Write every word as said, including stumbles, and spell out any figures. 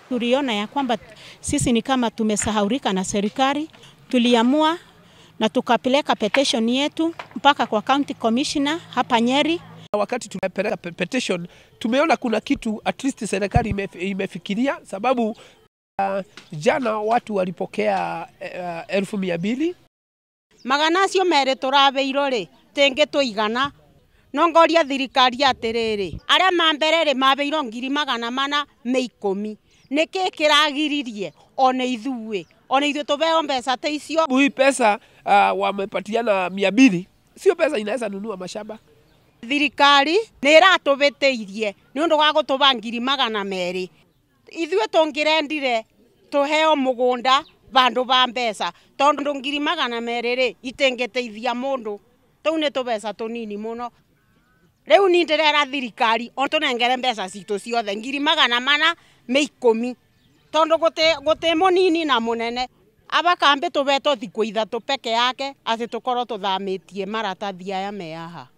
Tuliona ya kwamba sisi ni kama tumesahaurika na serikali, tuliamua na tukapeleka petition yetu mpaka kwa county commissioner hapa Nyeri. Wakati tumepeleka petition, tumeona kuna kitu at least serikali imefikiria, sababu uh, jana watu walipokea uh, elfu mia mbili. Magana cio mere turabeiro ri tenge tuigana nongoria thirikari atiriri aria mamberere mabeiro ngiri magana mana me ikumi niki kiragiririe ona ithuwe ona ithu tubeo mbeca ta icio. Hii pesa uh, wamepatiana mia mbili sio pesa inaweza nunua mashamba. Thirikari ni iratubitiirie ni undu wa gutuba ngiri magana meri ithuwe tungirendire tuheo mugunda bandu ba mbeca tondu ngiri magana meri ri itengeteithia mundu tou ni tubeca tunini muno. Riu ni ndirera thirikari ontunengere mbeca citu ciothe ngiri magana mana me ikumi tondu guti guti munini na munene abakambe tubeto thiku ithatu peke yake ati tukorwo tuthamitie maratathi aya me haha.